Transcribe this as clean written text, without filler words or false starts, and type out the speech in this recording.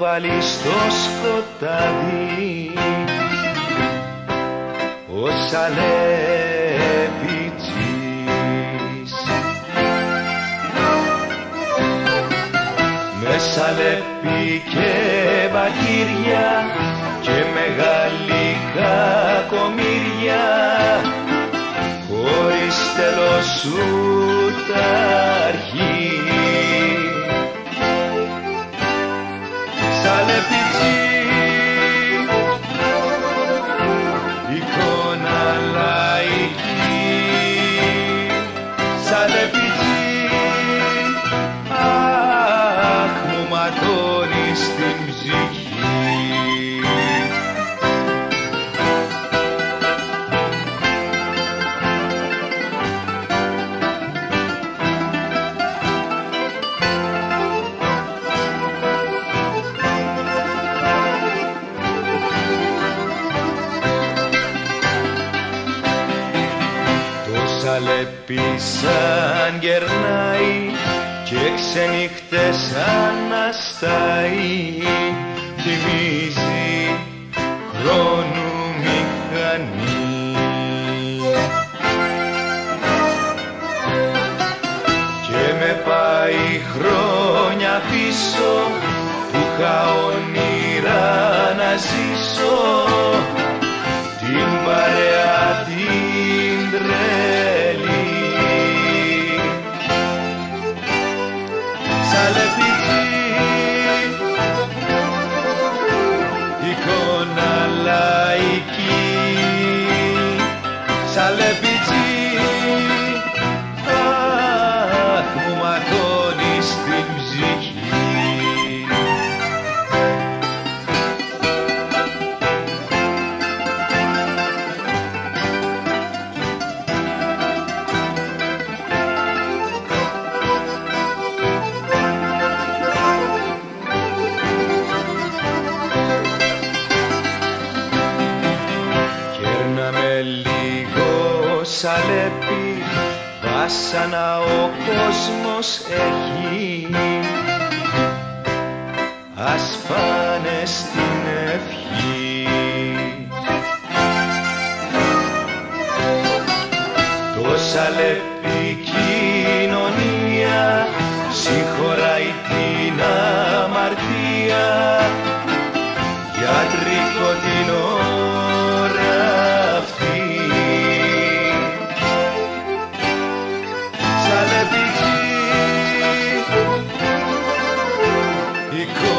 βάλει στο σκοτάδι ο Σαλεπιτσής. Με σαλεπί και μπακύρια και μεγάλη κακομοίρια χωρίς τέλος ούτε αρχή. Σαλεπιτσί, εικόνα λαϊκή. Σαλεπιτσί, αχ μου ματώνεις την ψυχή. Σαλεπίσαν γερνάει και ξενύχτες αναστάει, θυμίζει χρόνου μηχανή. Και με πάει χρόνια πίσω που είχα όνειρα να ζήσω την παρέα την τρέλη. Σαλεπιτσί, εικόνα λαϊκή. Σαλεπιτσί, αχ μου ματώνεις την ψυχή. Σαλέπι, βάσανα ο κόσμος έχει, ας πάνε στην ευχή. Το Σαλέπι κοινωνία συγχωράει την αμαρτία, γιατρικό την ώρα αυτή. Σαλεπιτσί, εικόνα